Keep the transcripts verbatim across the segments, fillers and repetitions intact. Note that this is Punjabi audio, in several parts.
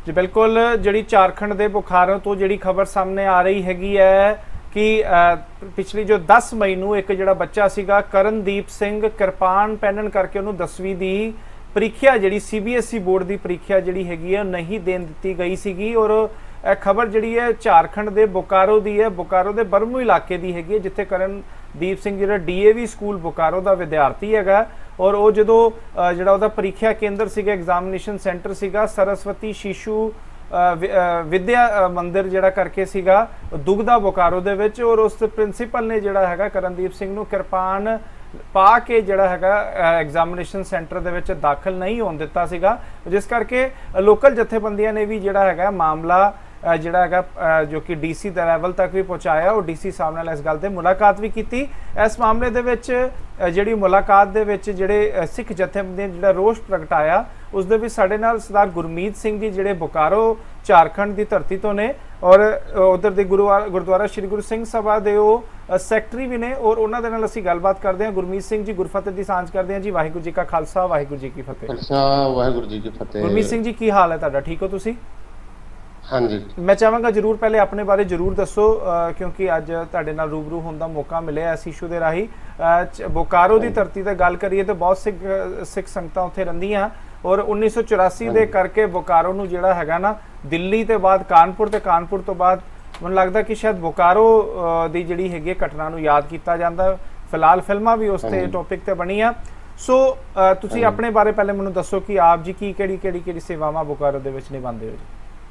जी बिल्कुल, जी झारखंड के बुखारों तो जी खबर सामने आ रही हैगी है कि पिछली जो दस मई को एक जोड़ा बच्चा सीगा करनदीप सिंह किरपान पहनन करके उन्होंने दसवीं की ਪ੍ਰੀਖਿਆ जी C B S E board की ਪ੍ਰੀਖਿਆ जी हैगी है नहीं देन दी गई सी। और यह खबर जी है झारखंड के बोकारो की है, बोकारो के बरमू इलाके की हैगी जिथे करनदीप सिंह जो D A V school Bokaro का विद्यार्थी है। और वो जो जो ਪ੍ਰੀਖਿਆ केंद्र से एग्जामिनेशन सेंटर से सरस्वती शिशु विद्या मंदिर जड़ा करके सीगा दुगदा बोकारो दे विच। और उस प्रिंसीपल ने जड़ा हैगा करनदीप सिंह नूं किरपान पा के जड़ा हैगा एग्जामिनेशन सेंटर दे विच दाखिल नहीं होण दिता सीगा, जिस करके लोकल जथेबंदियां ने भी जड़ा हैगा मामला जड़ा हैगा जो कि डी सी दे लैवल तक भी पहुँचाया और डी सी साहब नाल इस गल ते मुलाकात भी की। इस मामले दे विच जिहड़ी मुलाकात दे विच जिहड़े सिख जथेबंदियां जिहड़ा रोष प्रगटाया उस दे विच साडे नाल सरदार गुरमीत सिंह जी जिहड़े बोकारो झारखंड की धरती तो ने और उधर के गुरुवार गुरुद्वारा श्री गुरु सिंह सभा के सैकटरी भी ने। और उन्होंने नाल असीं गलबात करते हैं। गुरमीत सिंह जी गुरफतेह की सांझ करते हैं जी। वाहिगुरू जी का खालसा वाहिगुरू जी की फतेह। वाहिगुरू जी की फतेह। गुरमीत सिंह जी की हाल है तुहाडा, ठीक हो तुसीं? हाँ जी, मैं चाहांगा जरूर पहले अपने बारे जरूर दसो क्योंकि अज तुहाडे नाल रूबरू होने का मौका मिले इस इशू के राही। बोकारो की धरती पर गल करिए तो बहुत सिख सिख संगत उत्थे रहिंदियां और उन्नीस सौ चौरासी के करके बोकारो नूं जिहड़ा हैगा ना दिल्ली तो बाद कानपुर ते कानपुर तो बाद मैनूं लगदा कि शायद बोकारो दी जिहड़ी हैगी घटना नूं याद किया जाता। फिलहाल फिल्मां भी उस ते टॉपिक ते बनी आ। सो तुसीं अपने बारे पहले मैनूं दसो कि आप जी की किहड़ी किहड़ी किहड़ी सेवावां बोकारो दे विच निभांदे हो जी?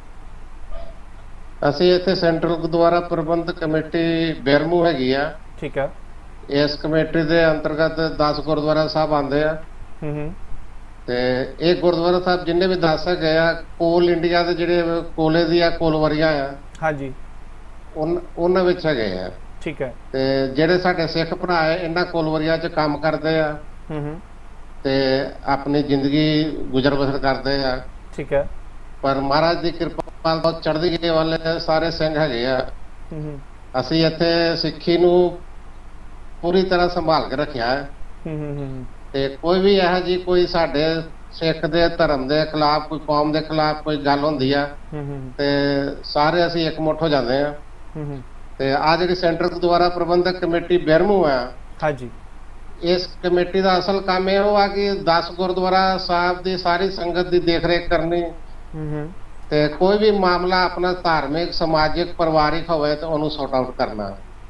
ਅਸੀਂ ਇੱਥੇ ਸੈਂਟਰਲ ਗੁਰਦੁਆਰਾ ਪ੍ਰਬੰਧ ਕਮੇਟੀ ਬੈਰਮੂ ਹੈਗੀ ਆ। ਠੀਕ ਹੈ। ਇਸ ਕਮੇਟੀ ਦੇ ਅੰਤਰਗਤ ਦਸ ਗੁਰਦੁਆਰਾ ਸਾਹਿਬ ਆਉਂਦੇ ਆ। ਹੂੰ ਹੂੰ। ਤੇ ਇਹ ਗੁਰਦੁਆਰਾ ਸਾਹਿਬ ਜਿੰਨੇ ਵੀ ਦਸ ਹੈਗੇ ਆ ਕੋਲ ਇੰਡੀਆ ਦੇ ਜਿਹੜੇ ਕੋਲੇ ਦੀਆਂ ਕੋਲਵਰੀਆਂ ਆ। ਹਾਂਜੀ। ਉਹਨਾਂ ਵਿੱਚ ਹੈਗੇ ਆ। ਠੀਕ ਹੈ। ਤੇ ਜਿਹੜੇ ਸਾਡੇ ਸਿੱਖ ਭਰਾ ਹੈ ਇਹਨਾਂ ਕੋਲਵਰੀਆਂ 'ਚ ਕੰਮ ਕਰਦੇ ਆ। ਹੂੰ ਹੂੰ। ਤੇ ਆਪਣੀ ਜ਼ਿੰਦਗੀ ਗੁਜ਼ਰ ਬਸਰ ਕਰਦੇ ਆ। ਠੀਕ ਹੈ। पर महाराज की कृपा बहुत चढ़ती गए वाले सारे सिंह है। असी इत्थे सिक्खी नूं पूरी तरह संभाल के रखिया है। ते कोई भी यह जी कोई साडे सिख दे धर्म दे खिलाफ कोई कौम दे खिलाफ कोई गल हुंदी है ते सारे असी एकमुठ हो जाते हैं। ते आ जिहड़ी सेंटर गुरुद्वारा प्रबंधक कमेटी बैरमू है, हाँ जी, इस कमेटी का असल काम यह हुआ कि दस गुरुद्वारा साहब की सारी संगत की देख रेख करनी ते कोई भी मामला अपना धार्मिक समाजिक परिवारिक होवे तो उन्होंने सॉर्ट आउट करना।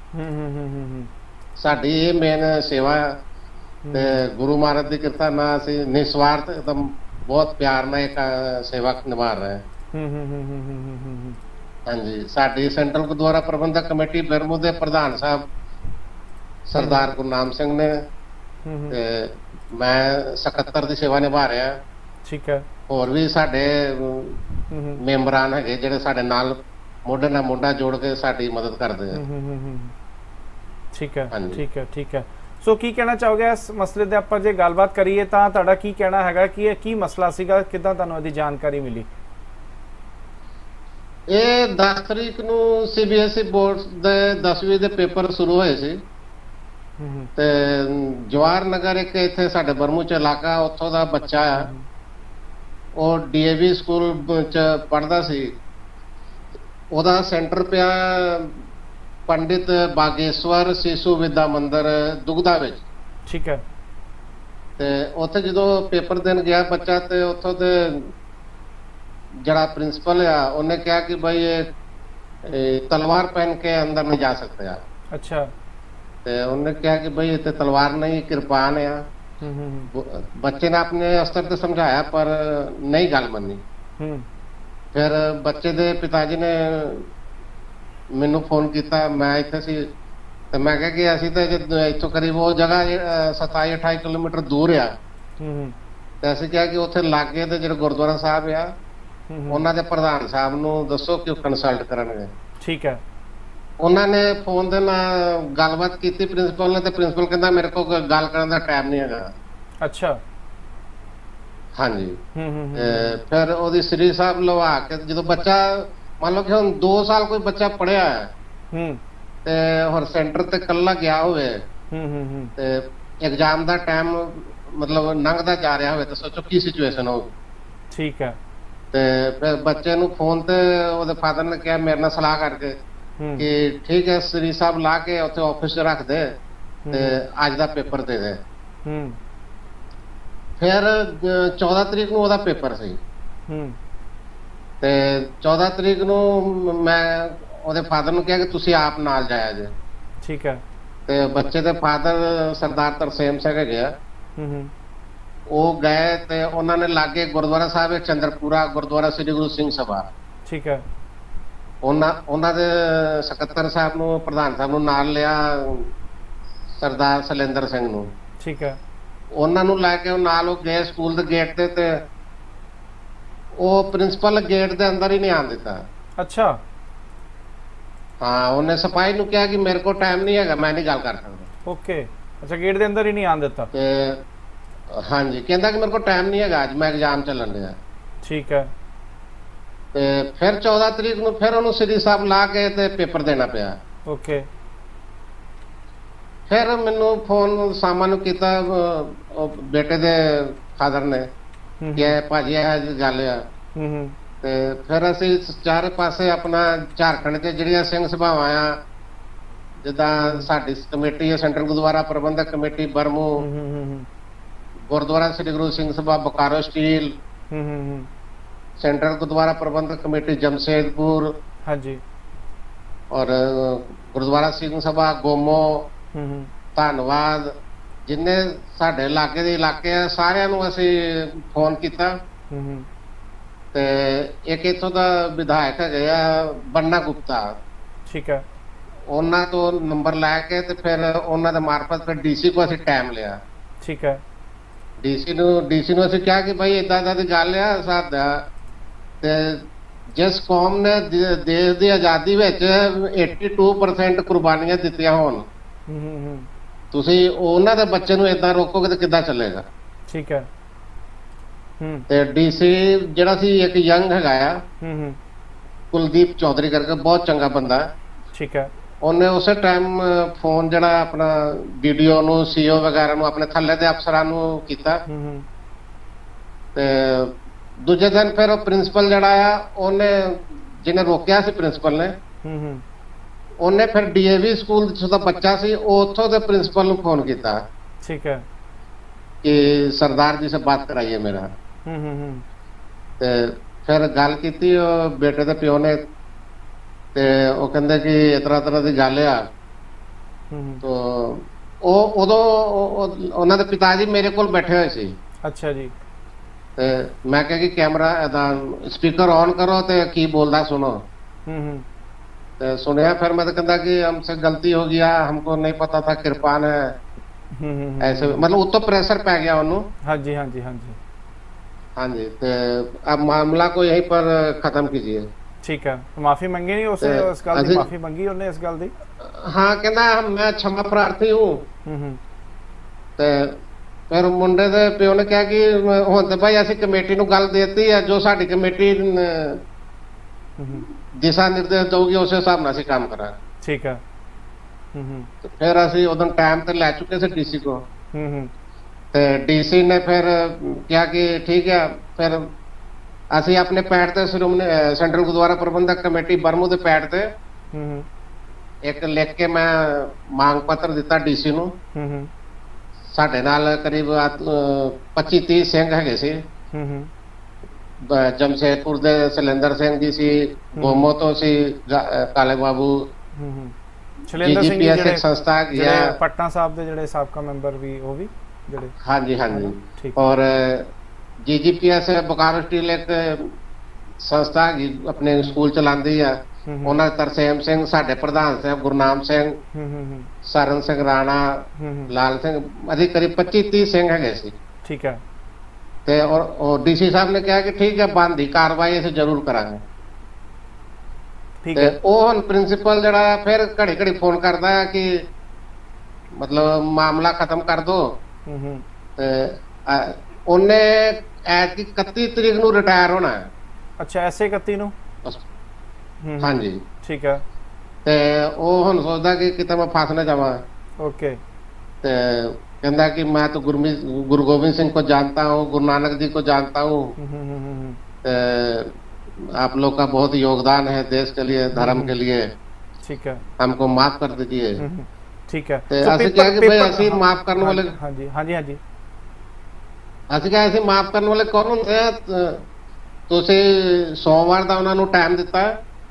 साडी ये मेन सेवा ते गुरु महाराज की कृपा नाल असीं निस्वार्थ एकदम बहुत प्यार नाल एक सेवा निभा रहे हैं। हाँ जी, साडी सेंट्रल गुरुद्वारा प्रबंधक कमेटी बैरमू दे प्रधान साहब सरदार गुरनाम सिंह ने ते मैं सकत्तर की सेवा निभा रहा। ठीक है। और भी साडे मेंबरान है जिहड़े साडे नाल मोढे नाल मोढा जोड़ के साडी मदद करदे हैं। ठीक है, ठीक है, ठीक है। सो की कहना चाहोगे इस मसले दे आपां जे गलबात करिए तां तुहाडा की कहना हैगा कि ये की मसला सीगा, किदां तुहानूं इहदी जानकारी मिली? ये दस तरीक नूं C B S E board दे दसवीं दे पेपर शुरू होए सी ते जवाहर नगर एक इत्थे साडे बरमू च इलाका उत्थों दा बच्चा है और डी ए वी स्कूल च पढ़दा सी। ओदा सेंटर पिया पंडित बागेश्वर शिशु विद्या मंदिर दुगदा विच। ठीक है। ते उत्थे जदों पेपर देन गया बच्चा ते उत्थों दे जड़ा प्रिंसिपल आ उन्हें कहा कि भाई ये तलवार पहन के अंदर नहीं जा सकते आ। अच्छा। ते उन्हें कहा कि भाई ये तलवार नहीं किरपान है। बच्चे ने अपने स्तर से समझाया पर नहीं गल मनी। फिर बच्चे दे पिताजी ने मैनू फोन किया, मैं इत्थे सी ते मैं कहा कि असीं ते इत्थों करीब वो जगह सताई अठाई किलोमीटर दूर आ ते असीं कहा कि उत्थे लागे ते जिहड़े गुरुद्वारा साहब आ उन्हां दे प्रधान साहब नूं दसो कि कंसल्ट करनगे। ठीक है। उन्होंने फोन दे नाल गलबात की प्रिंसिपल ने ते प्रिंसिपल कहंदा मेरे को गल करन दा टाइम नहीं है। अच्छा। हाँ जी। फिर ओदी श्री साहब लवा के जो बच्चा मान लो कि हम दो साल कोई बच्चा पढ़िया है ते और सेंटर ते कल्ला गया होवे ते एग्जाम दा टाइम मतलब लंघदा जा रहा होवे तो सोचो की सिचुएशन होगी। ठीक है। ਤੇ ਫਿਰ ਬੱਚੇ ਨੂੰ ਫੋਨ ਤੇ ਉਹਦੇ ਫਾਦਰ ਨੇ ਕਿਹਾ ਮੇਰੇ ਨਾਲ ਸਲਾਹ ਕਰਕੇ ਕਿ ਠੀਕ ਹੈ ਸ੍ਰੀ ਸਾਹਿਬ ਲਾ ਕੇ ਉੱਥੇ ਆਫਿਸ 'ਚ ਰੱਖ ਦੇ ਤੇ ਅੱਜ ਦਾ ਪੇਪਰ ਦੇ ਦੇ। ਫਿਰ ਚੌਦਾਂ ਤਰੀਕ ਨੂੰ ਉਹਦਾ ਪੇਪਰ ਸੀ ਤੇ ਚੌਦਾਂ ਤਰੀਕ ਨੂੰ ਮੈਂ ਉਹਦੇ ਫਾਦਰ ਨੂੰ ਕਿਹਾ ਕਿ ਤੁਸੀਂ ਆਪ ਨਾਲ ਜਾਇਆ ਜੇ। ਠੀਕ ਹੈ। ਤੇ ਬੱਚੇ ਦੇ ਫਾਦਰ ਸਰਦਾਰ ਤਰਸੇਮ ਸਿੰਘ ਹੈਗੇ ਆ, ਉਹ ਗਏ ਤੇ ਉਹਨਾਂ ਨੇ ਲਾਗੇ ਗੁਰਦੁਆਰਾ ਸਾਹਿਬ ਚੰਦਰਪੁਰਾ ਗੁਰਦੁਆਰਾ ਸ੍ਰੀ ਗੁਰੂ ਸਿੰਘ ਸਭਾ। ਠੀਕ ਹੈ। ਉਹਨਾਂ ਉਹਨਾਂ ਦੇ ਸਕੱਤਰ ਸਾਹਿਬ ਨੂੰ ਪ੍ਰਧਾਨ ਸਾਹਿਬ ਨੂੰ ਨਾਲ ਲਿਆ, ਸਰਦਾਰ ਸੈਲਿੰਦਰ ਸਿੰਘ ਨੂੰ। ਠੀਕ ਹੈ। ਉਹਨਾਂ ਨੂੰ ਲੈ ਕੇ ਉਹ ਨਾਲ ਉਹ ਗਏ ਸਕੂਲ ਦੇ ਗੇਟ ਤੇ ਤੇ ਉਹ ਪ੍ਰਿੰਸੀਪਲ ਗੇਟ ਦੇ ਅੰਦਰ ਹੀ ਨਹੀਂ ਆਣ ਦਿੱਤਾ। ਅੱਛਾ। ਹਾਂ, ਉਹਨੇ ਸਿਪਾਹੀ ਨੂੰ ਕਿਹਾ ਕਿ ਮੇਰੇ ਕੋਲ ਟਾਈਮ ਨਹੀਂ ਹੈਗਾ, ਮੈਂ ਨਹੀਂ ਗੱਲ ਕਰ ਸਕਦਾ। ਓਕੇ। ਅੱਛਾ, ਗੇਟ ਦੇ ਅੰਦਰ ਹੀ ਨਹੀਂ ਆਣ ਦਿੱਤਾ। ਤੇ ਹਾਂਜੀ, ਕਹਿੰਦਾ ਕਿ ਮੇਰੇ ਕੋਲ ਟਾਈਮ ਨਹੀਂ ਹੈਗਾ, ਅੱਜ ਮੈਂ ਐਗਜ਼ਾਮ ਚੱਲਣ ਡਿਆ। ਠੀਕ ਹੈ। ਤੇ ਫਿਰ ਚੌਦਾਂ ਤਰੀਕ ਨੂੰ ਫਿਰ ਉਹਨੂੰ ਸ੍ਰੀ ਸਾਹਿਬ ਲਾ ਕੇ ਤੇ ਪੇਪਰ ਦੇਣਾ ਪਿਆ। ਓਕੇ। ਫਿਰ ਮੈਨੂੰ ਫੋਨ ਸਾਮਾਂ ਨੂੰ ਕੀਤਾ ਬੇਟੇ ਦੇ ਫਾਦਰ ਨੇ ਕਿ ਭਾਜੀ ਇਹ ਗੱਲ ਆ। ਤੇ ਫਿਰ ਅਸੀਂ ਚਾਰੇ ਪਾਸੇ ਆਪਣਾ ਝਾਰਖੰਡ 'ਚ ਜਿਹੜੀਆਂ ਸਿੰਘ ਸਭਾਵਾਂ ਆ, ਜਿੱਦਾਂ ਸਾਡੀ ਕਮੇਟੀ ਹੈ Central Gurdwara Prabandhak Committee Bermo, Gurdwara Sri Guru Singh Sabha Bokaro Steel, Central Gurdwara Prabandhak Committee Jamshedpur, ਹਾਂਜੀ, ਔਰ ਗੁਰਦੁਆਰਾ ਸਿੰਘ ਸਭਾ ਗੋਮੋ, ਧੰਨਵਾਦ, ਜਿੰਨੇ ਸਾਡੇ ਇਲਾਕੇ ਦੇ ਇਲਾਕੇ ਆ ਸਾਰਿਆਂ ਨੂੰ ਅਸੀਂ ਫੋਨ ਕੀਤਾ। ਤੇ ਇੱਕ ਇੱਥੋਂ ਦਾ ਵਿਧਾਇਕ ਹੈਗੇ ਆ ਬੰਨਾ ਗੁਪਤਾ। ਠੀਕ ਹੈ। ਉਹਨਾਂ ਤੋਂ ਨੰਬਰ ਲੈ ਕੇ ਤੇ ਫਿਰ ਉਹਨਾਂ ਦੇ ਮਾਰਫਤ ਫਿਰ ਡੀਸੀ ਕੋ ਅਸੀਂ ਟਾਈਮ ਲਿਆ। ਠੀਕ ਹੈ। ਡੀਸੀ ਨੂੰ ਡੀਸੀ ਨੂੰ ਅਸੀਂ ਕਿਹਾ ਕਿ ਭਾਈ ਏਦਾਂ ਏਦਾਂ ਦੀ ਗੱਲ ਆ ਸਾਡਾ, ਤੇ ਜਿਸ ਕੌਮ ਨੇ ਦੇਸ਼ ਦੀ ਆਜ਼ਾਦੀ ਵਿੱਚ ਬयासी परसेंट ਕੁਰਬਾਨੀਆਂ ਦਿੱਤੀਆਂ ਹੋਣ, ਤੁਸੀਂ ਉਹਨਾਂ ਦੇ ਬੱਚੇ ਨੂੰ ਏਦਾਂ ਰੋਕੋਗੇ ਤਾਂ ਕਿੱਦਾਂ ਚੱਲੇਗਾ। ਠੀਕ ਹੈ। ਤੇ ਡੀਸੀ ਜਿਹੜਾ ਸੀ ਇੱਕ ਯੰਗ ਹੈਗਾ ਆ, ਕੁਲਦੀਪ ਚੌਧਰੀ ਕਰਕੇ, ਬਹੁਤ ਚੰਗਾ ਬੰਦਾ। ਠੀਕ ਹੈ। ਉਹਨੇ ਉਸੇ ਟਾਈਮ ਫੋਨ ਜਿਹੜਾ ਆਪਣਾ ਵੀਡੀਓ ਨੂੰ ਸੀਓ ਵਗੈਰਾ ਨੂੰ ਆਪਣੇ ਥੱਲੇ ਦੇ ਅਫਸਰਾਂ ਨੂੰ ਕੀਤਾ। ਤੇ ਦੂਜੇ ਦਿਨ ਫਿਰ ਉਹ ਪ੍ਰਿੰਸੀਪਲ ਜਿਹੜਾ ਆ, ਉਹਨੇ ਜਿਹਨੇ ਰੋਕਿਆ ਸੀ ਪ੍ਰਿੰਸੀਪਲ ਨੇ, ਉਹਨੇ ਫਿਰ ਡੀਏਵੀ ਸਕੂਲ ਦਾ ਬੱਚਾ ਸੀ, ਉਹ ਉੱਥੋਂ ਦੇ ਪ੍ਰਿੰਸੀਪਲ ਨੂੰ ਫੋਨ ਕੀਤਾ। ਠੀਕ ਹੈ। ਕਿ ਸਰਦਾਰ ਜੀ ਸੇ ਬਾਤ ਕਰਾਈਏ ਮੇਰਾ। ਤੇ ਫਿਰ ਗੱਲ ਕੀਤੀ ਉਹ ਬੇਟੇ ਦੇ ਪਿਓ ਨੇ, ਤੇ ਉਹ ਕਹਿੰਦੇ ਕਿ ਇਸ ਤਰ੍ਹਾਂ ਤਰ੍ਹਾਂ ਦੀ ਗੱਲ ਆ। ਤੋ ਉਹ ਉਦੋਂ ਉਹਨਾਂ ਦੇ ਪਿਤਾ ਜੀ ਮੇਰੇ ਕੋਲ ਬੈਠੇ ਹੋਏ ਸੀ। ਅੱਛਾ ਜੀ। ਤੇ ਮੈਂ ਕਿਹਾ ਕਿ ਕੈਮਰਾ ਸਪੀਕਰ ਔਨ ਕਰੋ ਤੇ ਕੀ ਬੋਲਦਾ ਸੁਣੋ। ਤੇ ਸੁਣਿਆ। ਫਿਰ ਮੈਂ ਤਾਂ ਕਹਿੰਦਾ ਕਿ हमसे गलती हो गया, हमको नहीं पता था कृपान है, ऐसे मतलब उत्तो प्रेशर पै गया ਉਹਨੂੰ। ਹਾਂਜੀ ਹਾਂਜੀ ਹਾਂਜੀ ਹਾਂਜੀ। ਤੇ अब मामला को यहीं पर खत्म कीजिए। ठीक है। माफी मंगी नहीं उसे उस गल दी? माफी मंगी ਉਹਨੇ ਇਸ ਗੱਲ ਦੀ? ਹਾਂ, ਕਹਿੰਦਾ ਮੈਂ क्षमा प्रार्थी हूँ। ਤੇ ਫਿਰ ਮੁੰਡੇ ਦੇ ਪਿਓ ਨੇ ਕਿਹਾ ਕਿ ਹੁਣ ਤੇ ਭਾਈ ਅਸੀਂ ਕਮੇਟੀ ਨੂੰ ਗੱਲ ਦੇਤੀ ਹੈ, ਜੋ ਸਾਡੀ ਕਮੇਟੀ ਦਿਸ਼ਾ ਨਿਰਦੇਸ਼ ਦਊਗੀ ਉਸੇ ਹਿਸਾਬ ਨਾਲ ਅਸੀਂ ਕੰਮ ਕਰਾਂਗੇ। ਠੀਕ ਹੈ। ਫਿਰ ਅਸੀਂ ਉਦੋਂ ਟਾਈਮ ਤੇ ਲੈ ਚੁੱਕੇ ਸੀ ਡੀਸੀ ਕੋ। ਤੇ ਡੀਸੀ ਨੇ ਫਿਰ ਕਿਹਾ ਕਿ ਠੀਕ ਹੈ। ਫਿਰ ਅਸੀਂ ਆਪਣੇ ਪੈਡ ਤੇ ਸੈਂਟਰਲ ਗੁਰਦੁਆਰਾ ਪ੍ਰਬੰਧਕ ਕਮੇਟੀ ਬਰਮੂ ਦੇ ਪੈਡ ਤੇ ਇੱਕ ਲਿਖ ਕੇ ਮੈਂ ਮੰਗ ਪੱਤਰ ਦਿੱਤਾ ਡੀਸੀ ਨੂੰ। ਸਾਡੇ ਨਾਲ ਕਰੀਬ ਪੱਚੀ ਤੀਹ ਸਿੰਘ ਹੈਗੇ ਸੀ। ਜਮਸ਼ੇਦਪੁਰ ਦੇ ਸੈਲਿੰਦਰ ਸਿੰਘ ਜੀ ਸੀ, ਗੋਮੋ ਤੋਂ ਸੀ ਕਾਲੇ ਬਾਬੂ, ਸੈਲਿੰਦਰ ਸਿੰਘ ਜਿਹੜੇ ਸੰਸਥਾ ਜਿਹੜੇ ਪਟਨਾ ਸਾਹਿਬ ਦੇ ਜਿਹੜੇ ਸਾਬਕਾ ਮੈਂਬਰ ਵੀ, ਉਹ ਵੀ ਜਿਹੜੇ। ਹਾਂਜੀ ਹਾਂਜੀ। ਔਰ ਜੀਜੀਪੀਐਸ ਬੋਕਾਰੋ ਸਟੀਲ ਇੱਕ ਸੰਸਥਾ ਆਪਣੇ ਸਕੂਲ ਚਲਾਉਂਦੀ ਆ, ਉਹਨਾਂ ਦੇ ਤਰਸੇਮ ਸਿੰਘ, ਸਾਡੇ ਪ੍ਰਧਾਨ ਸਾਹਿਬ ਗੁਰਨਾਮ ਸਿੰਘ, ਸਰਨ ਸਿੰਘ ਰਾਣਾ, ਲਾਲ ਸਿੰਘ, ਅਸੀਂ ਕਰੀਬ ਪੱਚੀ ਤੀਹ ਸਿੰਘ ਹੈਗੇ ਸੀ। ਠੀਕ ਹੈ। ਤੇ ਔਰ ਡੀਸੀ ਸਾਹਿਬ ਨੇ ਕਿਹਾ ਕਿ ਠੀਕ ਹੈ, ਬਣਦੀ ਕਾਰਵਾਈ ਅਸੀਂ ਜ਼ਰੂਰ ਕਰਾਂਗੇ। ਤੇ ਉਹ ਹੁਣ ਪ੍ਰਿੰਸੀਪਲ ਜਿਹੜਾ ਫਿਰ ਘੜੀ ਘੜੀ ਫੋਨ ਕਰਦਾ ਹੈ ਕਿ ਮਤਲਬ ਮਾਮਲਾ ਖਤਮ ਕਰ ਦੋ। ਤੇ ਉਹਨੇ ਐਤਕੀ ਇਕੱਤੀ ਤਰੀਕ ਨੂੰ ਰਿਟਾਇਰ ਹੋਣਾ ਹੈ। ਅੱਛਾ, ਐਸੇ ਇਕੱਤੀ ਨੂੰ? ਹਾਂਜੀ। ਠੀਕ ਹੈ। ਤੇ ਉਹ ਹੁਣ ਸੋਚਦਾ ਕਿ ਕਿਤੇ ਮੈਂ ਫਸ ਨਾ ਜਾਵਾਂ। ਓਕੇ। ਤੇ कहता कि मैं तो गुरमीत गुरु गोविंद सिंह को जानता हूँ, गुरु नानक जी को जानता हूँ, आप लोग का बहुत योगदान है देश के लिए, धर्म के लिए, ठीक है, हमको माफ कर दीजिए। ठीक है, ऐसे क्या कि भाई ऐसे माफ करने वाले, हाँ जी हाँ जी हाँ जी, ऐसे क्या ऐसे माफ करने वाले कौन ਹੁੰਦੇ ਆ? ਤੁਸੀਂ ਸੋਮਵਾਰ ਦਾ ਉਹਨਾਂ ਨੂੰ ਟਾਈਮ ਦਿੱਤਾ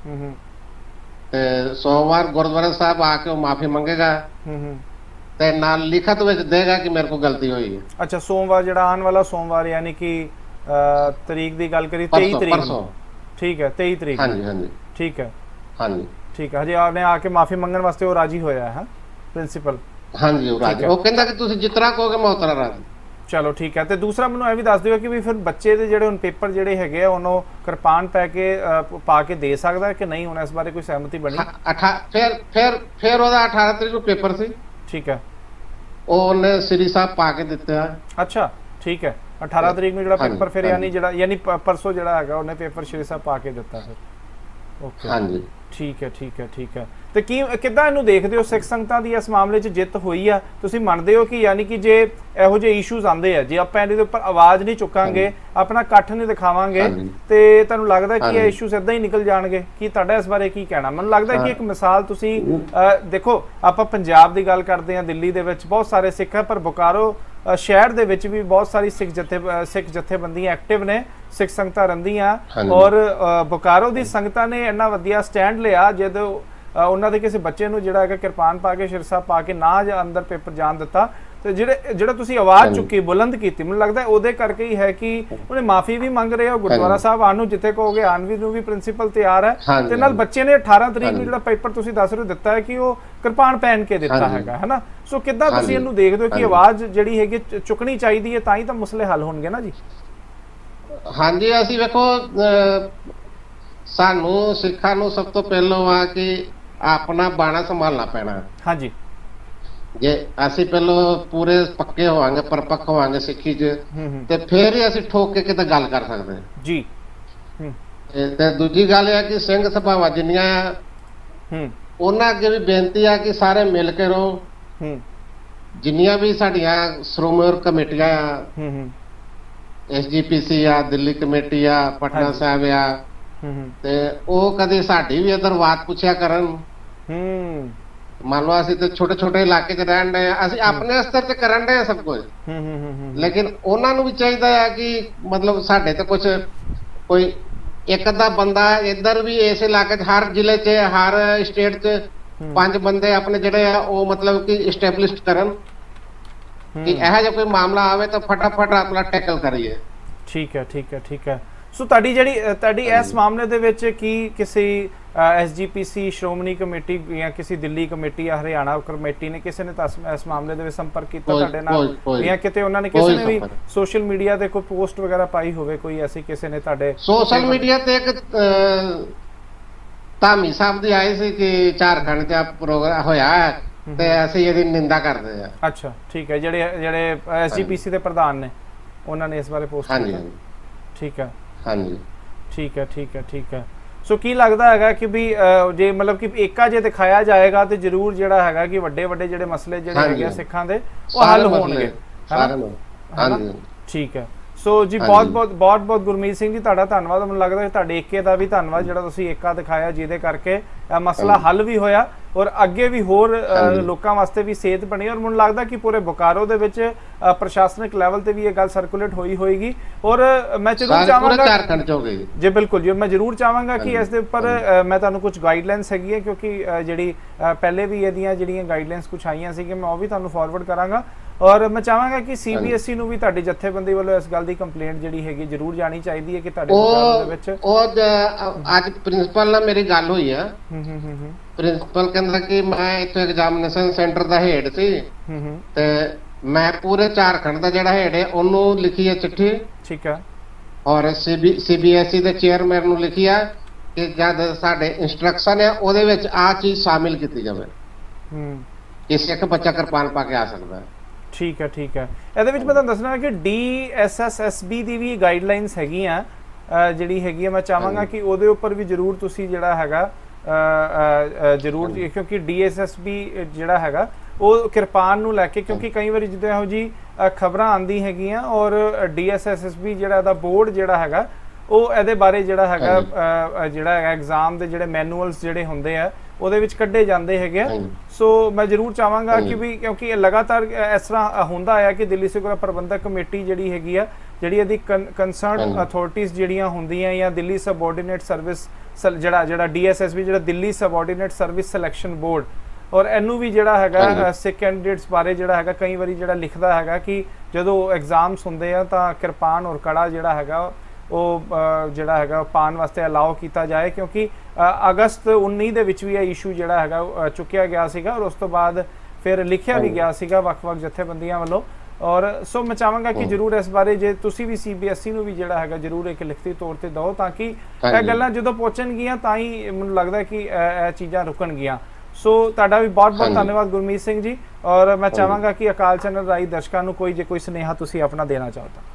ਤੇ ਸੋਮਵਾਰ ਗੁਰਦੁਆਰਾ ਸਾਹਿਬ ਆ ਕੇ ਉਹ ਮਾਫੀ ਮੰਗੇਗਾ ਤੇ ਨਾਲ ਲਿਖਤ ਵਿੱਚ ਦੇਗਾ ਕਿ ਮੇਰੇ ਕੋਲ ਗਲਤੀ ਹੋਈ ਹੈ। ਅੱਛਾ, ਸੋਮਵਾਰ ਜਿਹੜਾ ਆਉਣ ਵਾਲਾ ਸੋਮਵਾਰ ਯਾਨੀ ਕਿ ਤਰੀਕ ਦੀ ਗੱਲ ਕਰੀ ਤੇਈ ਤਰੀਕ ਨੂੰ, ਠੀਕ ਹੈ ਤੇਈ ਤਰੀਕ, ਹਾਂਜੀ ਹਾਂਜੀ ਠੀਕ ਹੈ ਹਾਂਜੀ ਠੀਕ ਹੈ, ਹਜੇ ਆਪਨੇ ਆ ਕੇ ਮਾਫੀ ਮੰਗਣ ਵਾਸਤੇ ਉਹ ਰਾਜੀ ਹੋਇਆ ਹੈ ਪ੍ਰਿੰਸੀਪਲ? ਹਾਂਜੀ ਉਹ ਰਾਜੀ, ਉਹ ਕਹਿੰਦਾ ਕਿ ਤੁਸੀਂ ਜਿਤਨਾ ਕਹੋਗੇ ਮੈਂ ਉਤਰਾ ਰਾਜੀ। ਚਲੋ ਠੀਕ ਹੈ, ਤੇ ਦੂਸਰਾ ਮੈਨੂੰ ਇਹ ਵੀ ਦੱਸ ਦਿਓ ਕਿ ਵੀ ਫਿਰ ਬੱਚੇ ਦੇ ਜਿਹੜੇ ਹੁਣ ਪੇਪਰ ਜਿਹੜੇ ਹੈਗੇ ਆ ਉਹਨੂੰ ਕਿਰਪਾਨ ਪੈ ਕੇ ਪਾ ਕੇ ਦੇ ਸਕਦਾ ਕਿ ਨਹੀਂ, ਹੁਣ ਇਸ ਬਾਰੇ ਕੋਈ ਸਹਿਮਤੀ ਬਣੀ? ਫਿਰ ਫਿਰ ਫਿਰ ਉਹਦਾ ਅਠਾਰਾਂ ਤਰੀਕ ਨੂੰ ਪੇਪਰ ਸੀ, ਠੀਕ ਹੈ, ਉਹ ਉਹਨੇ ਸ੍ਰੀ ਸਾਹਿਬ ਪਾ ਕੇ ਦਿੱਤਾ। ਅੱਛਾ ਠੀਕ ਹੈ, ਅਠਾਰਾਂ ਤਰੀਕ ਨੂੰ ਜਿਹੜਾ ਪੇਪਰ ਫਿਰ ਯਾਨੀ ਜਿਹੜਾ ਯਾਨੀ ਪਰਸੋਂ ਜਿਹੜਾ ਹੈਗਾ ਉਹਨੇ ਪੇਪਰ ਸ੍ਰੀ ਸਾਹਿਬ ਪਾ ਕੇ ਦਿੱਤਾ ਫਿਰ। ਓਕੇ ਹਾਂਜੀ ਠੀਕ ਹੈ ਠੀਕ ਹੈ ਠੀਕ ਹੈ, ਤੇ ਕੀ ਕਿੱਦਾਂ ਇਹਨੂੰ ਦੇਖਦੇ ਹੋ? ਸਿੱਖ ਸੰਗਤਾਂ ਦੀ ਇਸ ਮਾਮਲੇ 'ਚ ਜਿੱਤ ਹੋਈ ਆ, ਤੁਸੀਂ ਮੰਨਦੇ ਹੋ ਕਿ ਯਾਨੀ ਕਿ ਜੇ ਇਹੋ ਜਿਹੇ ਇਸ਼ੂਜ਼ ਆਉਂਦੇ ਆ, ਜੇ ਆਪਾਂ ਇਹਦੇ ਉੱਪਰ ਆਵਾਜ਼ ਨਹੀਂ ਚੁੱਕਾਂਗੇ, ਆਪਣਾ ਇਕੱਠ ਨਹੀਂ ਦਿਖਾਵਾਂਗੇ, ਤੇ ਤੁਹਾਨੂੰ ਲੱਗਦਾ ਕਿ ਇਹ ਇਸ਼ੂਜ਼ ਏਦਾਂ ਹੀ ਨਿਕਲ ਜਾਣਗੇ? ਕੀ ਤੁਹਾਡਾ ਇਸ ਬਾਰੇ ਕੀ ਕਹਿਣਾ? ਮੈਨੂੰ ਲੱਗਦਾ ਕਿ ਇੱਕ ਮਿਸਾਲ ਤੁਸੀਂ ਦੇਖੋ, ਆਪਾਂ ਪੰਜਾਬ ਦੀ ਗੱਲ ਕਰਦੇ ਹਾਂ, ਦਿੱਲੀ ਦੇ ਵਿੱਚ ਬਹੁਤ ਸਾਰੇ ਸਿੱਖ ਹੈ, ਪਰ ਬੋਕਾਰੋ ਸ਼ਹਿਰ ਦੇ ਵਿੱਚ ਵੀ ਬਹੁਤ ਸਾਰੀ ਸਿੱਖ ਜਥੇ ਸਿੱਖ ਜਥੇਬੰਦੀਆਂ ਐਕਟਿਵ ਨੇ, ਸਿੱਖ ਸੰਗਤਾਂ ਰਹਿੰਦੀਆਂ, ਔਰ ਬੋਕਾਰੋ ਦੀ ਸੰਗਤਾਂ ਨੇ ਇੰਨਾ ਵਧੀਆ ਸਟੈਂਡ ਲਿਆ ਜਦੋਂ ਉਹਨਾਂ ਦੇ ਕਿਸੇ ਬੱਚੇ ਨੂੰ ਜਿਹੜਾ ਹੈਗਾ ਕਿਰਪਾਨ ਪਾ ਕੇ ਸ਼ਿਰਸਾ ਪਾ ਕੇ ਨਾ ਅੰਦਰ ਪੇਪਰ ਜਾਣ ਦਿੱਤਾ, ਤੇ ਜਿਹੜੇ ਜਿਹੜਾ ਤੁਸੀਂ ਆਵਾਜ਼ ਚੁੱਕੀ, ਬੁਲੰਦ ਕੀਤੀ, ਮੈਨੂੰ ਲੱਗਦਾ ਉਹਦੇ ਕਰਕੇ ਹੀ ਹੈ ਕਿ ਉਹਨੇ ਮਾਫੀ ਵੀ ਮੰਗ ਰਹੇ ਹੋ। ਗੁਰਦੁਆਰਾ ਸਾਹਿਬ ਆਉਣ ਨੂੰ ਜਿੱਥੇ ਕਹੋਗੇ ਆਨਵੀ ਨੂੰ ਵੀ ਪ੍ਰਿੰਸੀਪਲ ਤਿਆਰ ਹੈ, ਤੇ ਨਾਲ ਬੱਚੇ ਨੇ ਅਠਾਰਾਂ ਤਰੀਕ ਨੂੰ ਜਿਹੜਾ ਪੇਪਰ ਤੁਸੀਂ ਦੱਸ ਰਹੇ ਹੋ ਦਿੱਤਾ ਹੈ ਕਿ ਉਹ ਕਿਰਪਾਨ ਪਹਿਨ ਕੇ ਦਿੱਤਾ ਹੈਗਾ, ਹੈ ਨਾ? ਸੋ ਕਿੱਦਾਂ ਤੁਸੀਂ ਇਹਨੂੰ ਦੇਖਦੇ ਹੋ ਕਿ ਆਵਾਜ਼ ਜਿਹੜੀ ਹੈਗੀ ਚੁੱਕਣੀ ਚਾਹੀਦੀ ਹੈ, ਤਾਂ ਹੀ ਤਾਂ ਮਸਲੇ ਹੱਲ ਹੋਣਗੇ ਨਾ ਜੀ? ਹਾਂਜੀ, ਅਸੀਂ ਵੇਖੋ ਸਾਨੂੰ ਸਿੱਖਾਂ ਨੂੰ ਸਭ ਤੋਂ ਪਹਿਲਾਂ ਆ ਕਿ ਆਪਣਾ ਬਾਣਾ ਸੰਭਾਲਣਾ ਪੈਣਾ। ਹਾਂਜੀ, ਜੇ ਅਸੀਂ ਪਹਿਲਾਂ ਪੂਰੇ ਪੱਕੇ ਹੋਵਾਂਗੇ, ਪਰਪੱਕ ਹੋਵਾਂਗੇ ਸਿੱਖੀ 'ਚ, ਤੇ ਫਿਰ ਹੀ ਅਸੀਂ ਠੋਕ ਕੇ ਕਿਤੇ ਗੱਲ ਕਰ ਸਕਦੇ ਹਾਂ ਜੀ। ਤੇ ਦੂਜੀ ਗੱਲ ਇਹ ਹੈ ਕਿ ਸਿੰਘ ਸਭਾਵਾਂ ਜਿੰਨੀਆਂ ਆ ਉਹਨਾਂ ਅੱਗੇ ਵੀ ਬੇਨਤੀ ਆ ਕਿ ਸਾਰੇ ਮਿਲ ਕੇ ਰਹੋ। ਜਿੰਨੀਆਂ ਵੀ ਸਾਡੀਆਂ ਸ਼੍ਰੋਮਣੀ ਕਮੇਟੀਆਂ ਆ, ਐਸ ਜੀ ਪੀ ਸੀ ਆ, ਦਿੱਲੀ ਕਮੇਟੀ ਆ, ਪਟਨਾ ਸਾਹਿਬ ਆ, ਤੇ ਉਹ ਕਦੇ ਸਾਡੀ ਵੀ ਇਧਰ ਬਾਤ ਪੁੱਛਿਆ ਕਰਨ। ਮੰਨ ਲਓ ਅਸੀਂ ਤੇ ਛੋਟੇ ਛੋਟੇ ਇਲਾਕੇ 'ਚ ਰਹਿਣ ਡਏ ਆ, ਅਸੀਂ ਆਪਣੇ ਸਤਰ 'ਚ ਕਰਨ ਡਏ ਆ ਸਭ ਕੁਝ, ਲੇਕਿਨ ਉਹਨਾਂ ਨੂੰ ਵੀ ਚਾਹੀਦਾ ਆ ਕਿ ਮਤਲਬ ਸਾਡੇ ਤੇ ਕੁਛ ਕੋਈ ਇੱਕ ਅੱਧਾ ਬੰਦਾ ਇੱਧਰ ਵੀ ਇਸ ਇਲਾਕੇ 'ਚ, ਹਰ ਜ਼ਿਲ੍ਹੇ 'ਚ, ਹਰ ਸਟੇਟ 'ਚ ਪੰਜ ਬੰਦੇ ਆਪਣੇ ਜਿਹੜੇ ਆ ਉਹ ਮਤਲਬ ਕਿ ਇਸਟੈਬਲਿਸ਼ ਕਰਨ ਕਿ ਇਹੋ ਜਿਹਾ ਕੋਈ ਮਾਮਲਾ ਆਵੇ ਤਾਂ ਫਟਾਫਟ ਆਪਣਾ ਟੈਕਲ ਕਰੀਏ। ਠੀਕ ਹੈ ਠੀਕ ਹੈ ਠੀਕ ਹੈ। ਸੋ ਤੁਹਾਡੀ ਜਿਹੜੀ ਤੁਹਾਡੀ ਇਸ ਮਾਮਲੇ ਦੇ ਵਿੱਚ ਕੀ ਕਿਸੇ ਐਸ ਜੀ ਪੀ ਸੀ, ਸ਼੍ਰੋਮਣੀ ਕਮੇਟੀ ਜਾਂ ਕਿਸੇ ਦਿੱਲੀ ਕਮੇਟੀ ਜਾਂ ਹਰਿਆਣਾ ਕਮੇਟੀ ਨੇ ਕਿਸੇ ਨੇ ਇਸ ਮਾਮਲੇ ਦੇ ਵਿੱਚ ਸੰਪਰਕ ਕੀਤਾ ਤੁਹਾਡੇ ਨਾਲ, ਜਾਂ ਕਿਤੇ ਉਹਨਾਂ ਨੇ ਕਿਸੇ ਨੇ ਵੀ ਸੋਸ਼ਲ ਮੀਡੀਆ ਤੇ ਕੋਈ ਪੋਸਟ ਵਗੈਰਾ ਪਾਈ ਹੋਵੇ, ਕੋਈ ਐਸੀ ਕਿਸੇ ਨੇ ਤੁਹਾਡੇ? ਸੋਸ਼ਲ ਮੀਡੀਆ ਤੇ ਇੱਕ ਧਾਮੀ ਸਾਹਿਬ ਦੀ ਆਈ ਸੀ ਕਿ ਝਾਰਖੰਡ 'ਚ ਪ੍ਰੋਗਰਾਮ ਹੋਇਆ ਤੇ ਅਸੀਂ ਇਹਦੀ ਨਿੰਦਾ ਕਰਦੇ ਆ। ਅੱਛਾ ਠੀਕ ਹੈ, ਜਿਹੜੇ ਜਿਹੜੇ ਐਸ ਜੀ ਪੀ ਸੀ ਦੇ ਪ੍ਰਧਾਨ ਨੇ ਉਹਨਾਂ ਨੇ ਇਸ ਬਾਰੇ ਪੋਸਟ ਕੀਤੀ? ਹਾਂਜੀ ਠੀਕ ਹੈ ਹਾਂਜੀ ਠੀਕ ਹੈ ਠੀਕ ਹੈ ਠੀਕ ਹੈ। ਸੋ ਕੀ ਲੱਗਦਾ ਹੈਗਾ ਕਿ ਵੀ ਜੇ ਮਤਲਬ ਕਿ ਏਕਾ ਜੇ ਦਿਖਾਇਆ ਜਾਏਗਾ ਤੇ ਜ਼ਰੂਰ ਜਿਹੜਾ ਹੈਗਾ ਕਿ ਵੱਡੇ ਵੱਡੇ ਜਿਹੜੇ ਮਸਲੇ ਜਿਹੜੇ ਹੈਗੇ ਆ ਸਿੱਖਾਂ ਦੇ ਉਹ ਹੱਲ ਹੋਣਗੇ? ਹਾਂਜੀ ਠੀਕ ਹੈ। ਸੋ ਜੀ ਬਹੁਤ ਬਹੁਤ ਬਹੁਤ ਬਹੁਤ ਗੁਰਮੀਤ ਸਿੰਘ ਜੀ ਤੁਹਾਡਾ ਧੰਨਵਾਦ। ਮੈਨੂੰ ਲੱਗਦਾ ਤੁਹਾਡੇ ਏਕੇ ਦਾ ਵੀ ਧੰਨਵਾਦ ਜਿਹੜਾ ਤੁਸੀਂ ਏਕਾ ਦਿਖਾਇਆ, ਜਿਹਦੇ ਕਰਕੇ ਇਹ ਮਸਲਾ ਹੱਲ ਵੀ ਹੋਇਆ ਔਰ ਅੱਗੇ ਵੀ ਹੋਰ ਲੋਕਾਂ ਵਾਸਤੇ ਵੀ ਸੇਧ ਬਣੀ। ਔਰ ਮੈਨੂੰ ਲੱਗਦਾ ਕਿ ਪੂਰੇ ਬੋਕਾਰੋ ਦੇ ਵਿੱਚ ਪ੍ਰਸ਼ਾਸਨਿਕ ਲੈਵਲ ਤੇ ਵੀ ਇਹ ਗੱਲ ਸਰਕੂਲੇਟ ਹੋਈ ਹੋਏਗੀ। ਔਰ ਮੈਂ ਜ਼ਰੂਰ ਚਾਹਾਂਗਾ ਜੀ, ਬਿਲਕੁਲ ਜੀ, ਮੈਂ ਜ਼ਰੂਰ ਚਾਹਾਂਗਾ ਕਿ ਇਸ ਦੇ ਉੱਪਰ ਮੈਂ ਤੁਹਾਨੂੰ ਕੁਝ ਗਾਈਡਲਾਈਨਸ ਹੈਗੀਆਂ, ਕਿਉਂਕਿ ਜਿਹੜੀ ਪਹਿਲੇ ਵੀ ਇਹਦੀਆਂ ਜਿਹੜੀਆਂ ਗਾਈਡਲਾਈਨਸ ਕੁਝ ਆਈਆਂ ਸੀ, ਮੈਂ ਉਹ ਵੀ ਤੁਹਾਨੂੰ ਫਾਰਵਰਡ ਕਰਾਂਗਾ। ਔਰ ਮੈਂ ਚਾਹਾਂਗਾ ਕਿ ਸੀ ਬੀ ਐਸ ਈ ਨੂੰ ਵੀ ਤੁਹਾਡੀ ਜਥੇਬੰਦੀ ਵੱਲੋਂ ਇਸ ਗੱਲ ਦੀ ਕੰਪਲੇਂਟ ਜਿਹੜੀ ਹੈਗੀ ਜ਼ਰੂਰ ਜਾਣੀ ਚਾਹੀਦੀ ਹੈ ਕਿ ਤੁਹਾਡੇ ਬੋਕਾਰੋ ਦੇ ਵਿੱਚ। ਉਹ ਅੱਜ ਪ੍ਰਿੰਸੀਪਲ ਨਾਲ ਮੇਰੀ ਗੱਲ ਹੋਈ ਆ, ਪ੍ਰਿੰਸੀਪਲ ਕਹਿੰਦਾ ਕਿ ਮੈਂ ਇੱਥੇ ਐਗਜ਼ਾਮੀਨੇਸ਼ਨ ਸੈਂਟਰ ਦਾ ਹੈਡ ਸੀ ਤੇ ਮੈਂ ਪੂਰੇ ਝਾਰਖੰਡ ਦਾ ਜਿਹੜਾ ਹੈਡ ਹੈ ਉਹਨੂੰ ਲਿਖੀ ਹੈ ਚਿੱਠੀ। ਠੀਕ ਹੈ। ਔਰ ਸੀ ਬੀ ਐਸ ਈ ਦੇ ਚੇਅਰਮੈਨ ਨੂੰ ਲਿਖੀ ਆ ਕਿ ਜਦ ਸਾਡੇ ਇੰਸਟਰਕਸ਼ਨ ਹੈ ਉਹਦੇ ਵਿੱਚ ਆ ਚੀਜ਼ ਸ਼ਾਮਿਲ ਕੀਤੀ ਜਾਵੇ ਕਿ ਸਿੱਖ ਬੱਚਾ ਕਿਰਪਾਨ ਪਾ ਕੇ ਆ ਸਕਦਾ। ਠੀਕ ਹੈ ਠੀਕ ਹੈ। ਇਹਦੇ ਵਿੱਚ ਮੈਂ ਤੁਹਾਨੂੰ ਦੱਸਣਾ ਕਿ D S S S B ਦੀ ਵੀ ਗਾਈਡਲਾਈਨਸ ਹੈਗੀਆਂ ਜਿਹੜੀ ਹੈਗੀ ਆ, ਮੈਂ ਚਾਹਾਂਗਾ ਕਿ ਉਹਦੇ ਉੱਪਰ ਵੀ ਜ਼ਰੂਰ ਤੁਸੀਂ ਜਿਹੜਾ ਹੈਗਾ ਜ਼ਰੂਰ, ਕਿਉਂਕਿ ਡੀ ਐਸ ਐਸ ਬੀ ਜਿਹੜਾ ਹੈਗਾ ਉਹ ਕਿਰਪਾਨ ਨੂੰ ਲੈ ਕੇ, ਕਿਉਂਕਿ ਕਈ ਵਾਰੀ ਜਿੱਦਾਂ ਇਹੋ ਜਿਹੀ ਖਬਰਾਂ ਆਉਂਦੀ ਹੈਗੀਆਂ ਔਰ D S S S B ਜਿਹੜਾ ਇਹਦਾ ਬੋਰਡ ਜਿਹੜਾ ਹੈਗਾ ਉਹ ਇਹਦੇ ਬਾਰੇ ਜਿਹੜਾ ਹੈਗਾ ਜਿਹੜਾ ਹੈਗਾ ਐਗਜ਼ਾਮ ਦੇ ਜਿਹੜੇ ਮੈਨੂਅਲਸ ਜਿਹੜੇ ਹੁੰਦੇ ਆ ਉਹਦੇ ਵਿੱਚ ਕੱਢੇ ਜਾਂਦੇ ਹੈਗੇ ਆ। ਸੋ ਮੈਂ ਜ਼ਰੂਰ ਚਾਹਾਂਗਾ ਕਿ ਵੀ ਕਿਉਂਕਿ ਲਗਾਤਾਰ ਇਸ ਤਰ੍ਹਾਂ ਹੁੰਦਾ ਆਇਆ ਕਿ ਦਿੱਲੀ ਸਿੱਖ ਗੁਰਦੁਆਰਾ ਪ੍ਰਬੰਧਕ ਕਮੇਟੀ ਜਿਹੜੀ ਹੈਗੀ ਆ ਜਿਹੜੀ ਇਹਦੀ ਕੰਸਰਨਡ ਅਥਾਰਟੀਜ਼ ਜਿਹੜੀਆਂ ਹੁੰਦੀਆਂ ਜਾਂ ਦਿੱਲੀ ਸਬਆਰਡੀਨੇਟ ਸਰਵਿਸ ਜਿਹੜਾ ਜਿਹੜਾ ਡੀਐਸਐਸਬੀ ਜਿਹੜਾ Delhi Subordinate Service Selection Board ਔਰ ਇਹਨੂੰ ਵੀ ਜਿਹੜਾ ਹੈਗਾ ਸਿੱਖ ਕੈਂਡੀਡੇਟਸ ਬਾਰੇ ਜਿਹੜਾ ਹੈਗਾ ਕਈ ਵਾਰੀ ਜਿਹੜਾ ਲਿਖਦਾ ਹੈਗਾ ਕਿ ਜਦੋਂ ਐਗਜ਼ਾਮਸ ਹੁੰਦੇ ਆ ਤਾਂ ਕਿਰਪਾਨ ਔਰ ਕੜਾ ਜਿਹੜਾ ਹੈਗਾ ਉਹ ਜਿਹੜਾ ਹੈਗਾ ਪਾਉਣ ਵਾਸਤੇ ਅਲਾਓ ਕੀਤਾ ਜਾਏ, ਕਿਉਂਕਿ ਅਗਸਤ ਉੱਨੀ ਦੇ ਵਿੱਚ ਵੀ ਇਹ ਇਸ਼ੂ ਜਿਹੜਾ ਹੈਗਾ ਚੁੱਕਿਆ ਗਿਆ ਸੀਗਾ ਔਰ ਉਸ ਤੋਂ ਬਾਅਦ ਫਿਰ ਲਿਖਿਆ ਵੀ ਗਿਆ ਸੀਗਾ ਵੱਖ-ਵੱਖ ਜਥੇਬੰਦੀਆਂ ਵੱਲੋਂ। ਔਰ ਸੋ ਮੈਂ ਚਾਹਾਂਗਾ ਕਿ ਜ਼ਰੂਰ ਇਸ ਬਾਰੇ ਜੇ ਤੁਸੀਂ ਵੀ ਸੀਬੀਐਸਈ ਨੂੰ ਵੀ ਜਿਹੜਾ ਹੈਗਾ ਜ਼ਰੂਰ ਇੱਕ ਲਿਖਤੀ ਤੌਰ ਤੇ ਦਿਓ ਤਾਂ ਕਿ ਇਹ ਗੱਲਾਂ ਜਦੋਂ ਪਹੁੰਚਣਗੀਆਂ ਤਾਂ ਹੀ ਮੈਨੂੰ ਲੱਗਦਾ ਕਿ ਇਹ ਚੀਜ਼ਾਂ ਰੁਕਣਗੀਆਂ। ਸੋ ਤੁਹਾਡਾ ਵੀ ਬਹੁਤ ਬਹੁਤ ਧੰਨਵਾਦ ਗੁਰਮੀਤ ਸਿੰਘ ਜੀ, ਔਰ ਮੈਂ ਚਾਹਾਂਗਾ ਕਿ ਅਕਾਲ ਚੈਨਲ ਰਾਹੀਂ ਦਰਸ਼ਕਾਂ ਨੂੰ ਕੋਈ ਜੇ ਕੋਈ ਸੁਨੇਹਾ ਤੁਸੀਂ ਆਪਣਾ ਦੇਣਾ ਚਾਹੋ ਤਾਂ।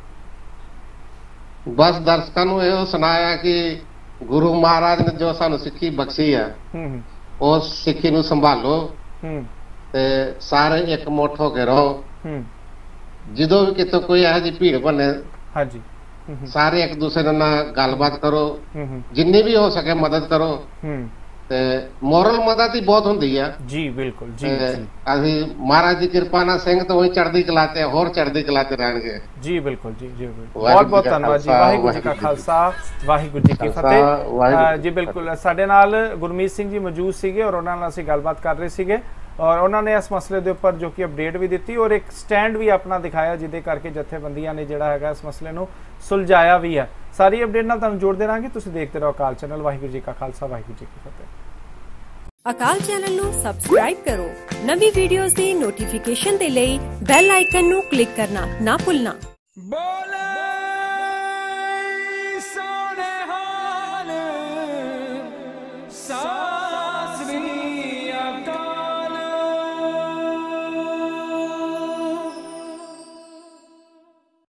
बस दर्शकों ਨੂੰ ਇਹੋ ਸੁਣਾਇਆ ਕਿ ਗੁਰੂ ਮਹਾਰਾਜ ਨੇ ਜੋ ਸਾਨੂੰ ਸਿੱਖੀ ਬਖਸ਼ੀ ਹੈ ਉਸ ਸਿੱਖੀ ਨੂੰ ਸੰਭਾਲੋ ਤੇ ਸਾਰੇ ਇੱਕ ਮੁੱਠ ਹੋ ਕੇ ਰਹੋ। ਜਦੋਂ ਵੀ ਕਿਤੇ ਕੋਈ ਇਹੋ ਜਿਹੀ ਭੀੜ ਬਣੇ ਹਾਂਜੀ ਸਾਰੇ ਇੱਕ ਦੂਸਰੇ ਨਾਲ ਗੱਲਬਾਤ ਕਰੋ, ਜਿੰਨੀ ਵੀ ਹੋ ਸਕੇ ਮਦਦ ਕਰੋ ਤੇ ਮੋਰਲ ਮਦਦ ਹੀ ਬਹੁਤ ਹੁੰਦੀ ਆ ਜੀ। ਬਿਲਕੁਲ ਜੀ, ਅਸੀਂ ਮਹਾਰਾਜ ਦੀ ਕਿਰਪਾ ਨਾਲ ਸਿੰਘ ਤਾਂ ਉਹੀ ਚੜ੍ਹਦੀ ਕਲਾ ਤੇ ਹੋਰ ਚੜ੍ਹਦੀ ਕਲਾ ਤੇ ਰਹਿਣਗੇ ਜੀ। ਬਿਲकुल ਜੀ ਜੀ ਬਹੁਤ ਬਹੁਤ ਧੰਨਵਾਦ ਜੀ। ਵਾਹਿਗੁਰੂ ਜੀ ਕਾ ਖਾਲਸਾ ਵਾਹਿਗੁਰੂ ਜੀ ਕੀ ਫਤਿਹ ਜੀ। ਬਿਲਕੁਲ ਸਾਡੇ ਨਾਲ ਗੁਰਮੀਤ ਸਿੰਘ ਜੀ ਮੌਜੂਦ ਸੀਗੇ ਔਰ ਉਹਨਾਂ ਨਾਲ ਅਸੀਂ ਗੱਲਬਾਤ ਕਰ ਰਹੇ ਸੀਗੇ ਔਰ ਉਹਨਾਂ ਨੇ ਇਸ ਮਸਲੇ ਦੇ ਉੱਪਰ ਜੋ ਕਿ ਅਪਡੇਟ ਵੀ ਦਿੱਤੀ ਔਰ ਇੱਕ ਸਟੈਂਡ ਵੀ ਆਪਣਾ ਦਿਖਾਇਆ ਜਿਹਦੇ ਕਰਕੇ ਜਥੇਬੰਦੀਆਂ ਨੇ ਜਿਹੜਾ ਹੈਗਾ ਇਸ ਮਸਲੇ ਨੂੰ ਸੁਲਝਾਇਆ ਵੀ ਹੈ। ਸਾਰੀ ਅਪਡੇਟ ਨਾਲ ਤੁਹਾਨੂੰ ਜੋੜਦੇ ਰਹਾਂਗੇ, ਤੁਸੀਂ ਦੇਖਦੇ ਰਹੋ ਅਕਾਲ ਚੈਨਲ। ਵਾਹਿਗੁਰੂ ਜੀ ਕਾ ਖਾਲਸਾ ਵਾਹਿਗੁਰੂ ਜੀ ਕੀ ਫਤਿਹ। ਅਕਾਲ ਚੈਨਲ ਨੂੰ ਸਬਸਕ੍ਰਾਈਬ ਕਰੋ, ਨਵੀਂ ਵੀਡੀਓਜ਼ ਦੀ ਨੋਟੀਫਿਕੇਸ਼ਨ ਦੇ ਲਈ ਬੈਲ ਆਈਕਨ ਨੂੰ ਕਲਿੱਕ ਕਰਨਾ ਨਾ ਭੁੱਲਣਾ।